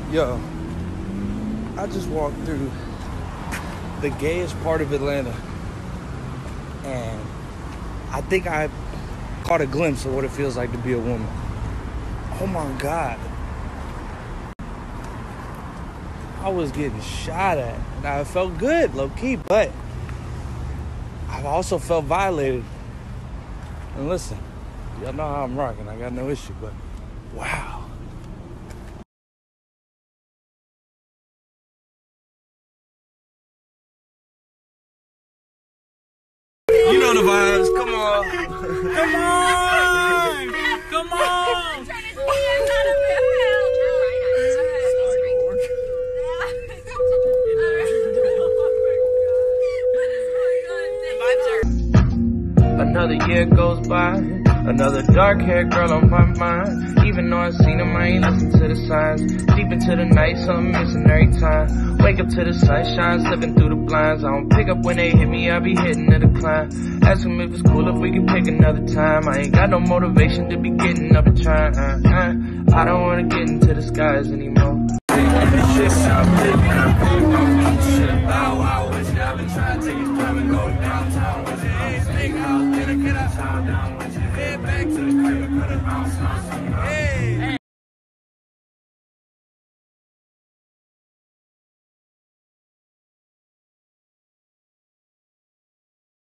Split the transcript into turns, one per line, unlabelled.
Yo, I just walked through the gayest part of Atlanta, and I think I caught a glimpse of what it feels like to be a woman. Oh my God. I was getting shot at, and I felt good, low-key, but I've also felt violated. And listen, y'all know how I'm rocking. I got no issue, but wow. You know the vibes. Come on.
Come on! Come on!
Another year goes by, another dark-haired girl on my mind. Even though I seen him, I ain't listen to the signs. Deep into the night, something missing every time. Wake up to the sunshine, slipping through the blinds. I don't pick up when they hit me, I be hitting the decline. Ask him if it's cool if we can pick another time. I ain't got no motivation to be getting up and trying. I don't wanna get into the skies anymore.